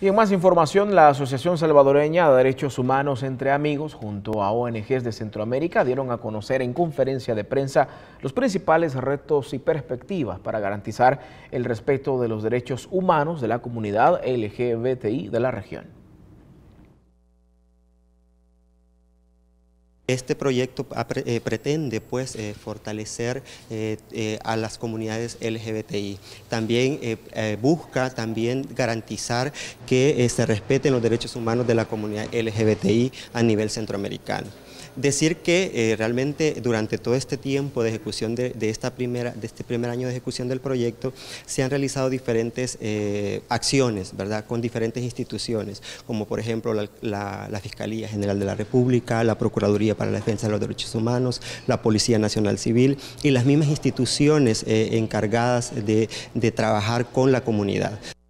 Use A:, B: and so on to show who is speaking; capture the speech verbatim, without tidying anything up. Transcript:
A: Y en más información, la Asociación Salvadoreña de Derechos Humanos entre Amigos, junto a O N Ges de Centroamérica, dieron a conocer en conferencia de prensa los principales retos y perspectivas para garantizar el respeto de los derechos humanos de la comunidad L G B T I de la región.
B: Este proyecto eh, pretende pues, eh, fortalecer eh, eh, a las comunidades L G B T I. También eh, eh, busca también garantizar que eh, se respeten los derechos humanos de la comunidad L G B T I a nivel centroamericano. Decir que eh, realmente durante todo este tiempo de ejecución de, de, esta primera, de este primer año de ejecución del proyecto se han realizado diferentes eh, acciones, ¿verdad?, con diferentes instituciones, como por ejemplo la, la, la Fiscalía General de la República, la Procuraduría para la Defensa de los Derechos Humanos, la Policía Nacional Civil y las mismas instituciones eh, encargadas de, de trabajar con la comunidad.